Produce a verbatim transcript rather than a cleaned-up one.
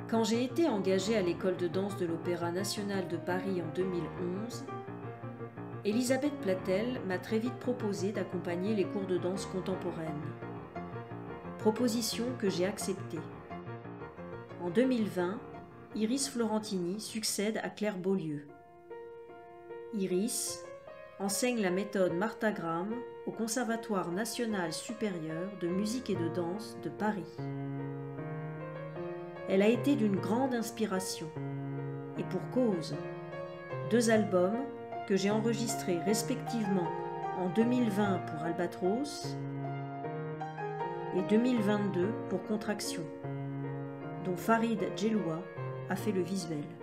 Quand j'ai été engagée à l'école de danse de l'Opéra national de Paris en deux mille onze, Elisabeth Platel m'a très vite proposé d'accompagner les cours de danse contemporaine. Proposition que j'ai acceptée. En deux mille vingt, Iris Florentini succède à Claire Beaulieu. Iris enseigne la méthode Martha Graham au Conservatoire national supérieur de musique et de danse de Paris. Elle a été d'une grande inspiration, et pour cause, deux albums que j'ai enregistrés respectivement en deux mille vingt pour Albatros et deux mille vingt-deux pour Contraction, dont Farid Djeloua a fait le visuel.